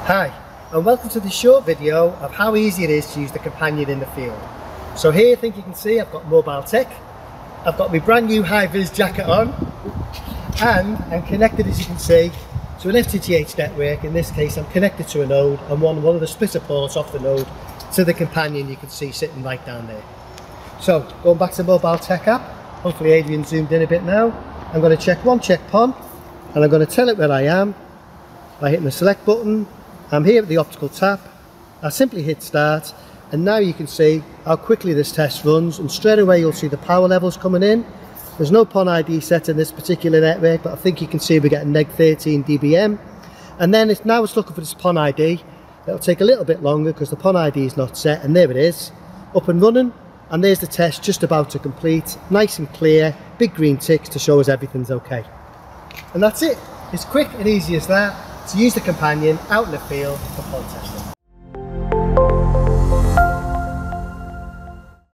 Hi, and welcome to this short video of how easy it is to use the companion in the field. So here I think you can see I've got mobile tech, I've got my brand new high-vis jacket on, and I'm connected, as you can see, to an FTTh network. In this case I'm connected to a node and one of the splitter ports off the node to the companion you can see sitting right down there. So going back to the mobile tech app, hopefully Adrian zoomed in a bit now. I'm going to check PON and I'm going to tell it where I am by hitting the select button. I'm here at the optical tap. I simply hit start, and now you can see how quickly this test runs, and straight away you'll see the power levels coming in. There's no PON ID set in this particular network, but I think you can see we're getting -13 dBm. And then it's looking for this PON ID. It'll take a little bit longer because the PON ID is not set, and there it is, up and running. And there's the test just about to complete, nice and clear, big green ticks to show us everything's okay. And that's it. It's quick and easy as that to use the companion out in the field for PON testing.